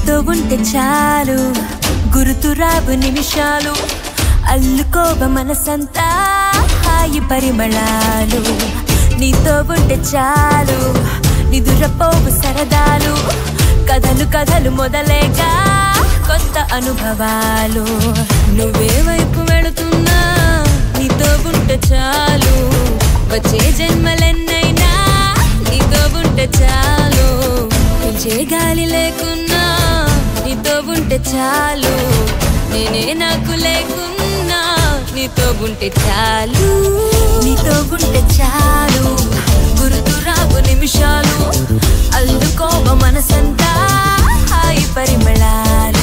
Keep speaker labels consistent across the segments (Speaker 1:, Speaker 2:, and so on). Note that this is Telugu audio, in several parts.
Speaker 1: నీతో ఉంటే చాలు గుర్తురావు నిమిషాలు అల్లుకోవ మనసంతా హాయి పరిమళాలు నీతో ఉంటే చాలు నిదురపోవు సరదాలు కథలు కథలు మొదలేగా కొత్త అనుభవాలు నువ్వే వైపు వెళుతున్నా నీతో ఉంటే చాలు వచ్చే జన్మలెన్నైనా నీతో ఉంటే చాలు పిలిచే గాలి లేకున్నా నీతో ఉంటే చాలు నేనే నాకు లేకున్నా నీతో ఉంటే చాలు నీతో ఉంటే చాలు గుర్తురావు నిమిషాలు అల్లుకోవ మనసంతా హాయి పరిమళాలు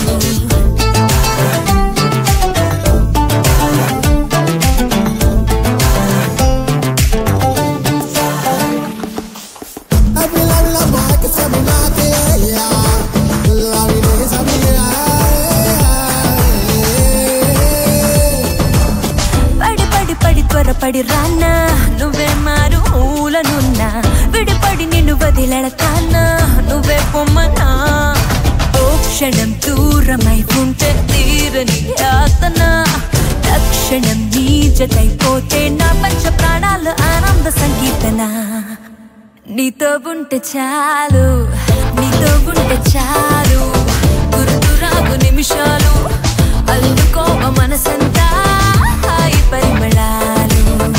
Speaker 1: త్వరపడి రానా నువ్వే మారు మూలనున్నా విడిపడి నిన్ను వదిలెడతానా నువ్వే పొమ్మనా ఓ క్షణం దూరమై ఉంటే తీరని యాతన తక్షణం నీ జతైపోతే నా పంచ ప్రాణాలు ఆనంద సంగీతన నీతో ఉంటే చాలు నీతో ఉంటే చాలు గుర్తురావు నిమిషాలు అల్లుకోవ మనసంతా హాయి పరిమళాలు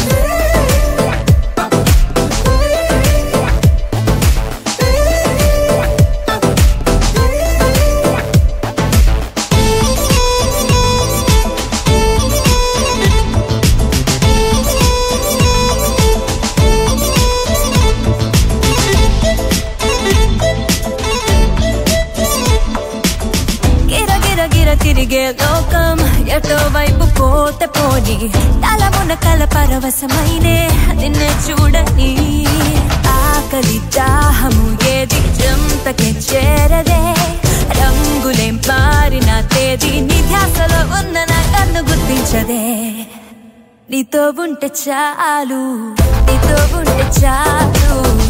Speaker 1: తిరిగే లోకం ఎటో వైపు పోతే పోని తలమున కల పరవశమైనే నిన్నే చూడని ఆకలి దాహము ఏది జంతకే చేరదే రంగులేం మారిన తేదీ నీ ధ్యాసలో ఉన్న నా కన్ను గుర్తించదే నీతో ఉంటే చాలు నీతో ఉంటే చాలు